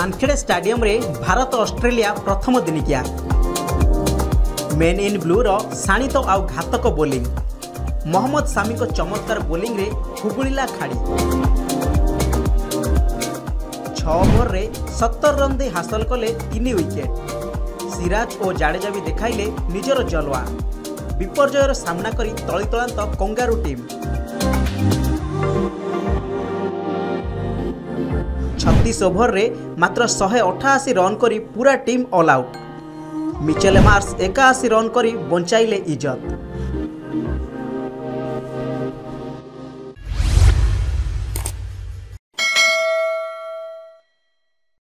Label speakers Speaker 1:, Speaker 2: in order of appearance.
Speaker 1: Wankhede stadium रे Bharat Australia प्रथम दिनिकिया main in blue रो शाणित आउ घातक बोलिंग मोहम्मद सामी को चमत्कार बोलिंग रे हुबुलिला खाड़ी 6 ओवर रे 70 रन दे हासिल कले 3 विकेट। सिराज और जाडेजा भी देखाइले निजर जलवा विपर्जयर सामना करी तलितलांत कंगारू टीम 36 ओवर रे मात्र 188 रन करी पूरा team all out. Mitchell Marsh 81 run करी बंचाइले इज्जत।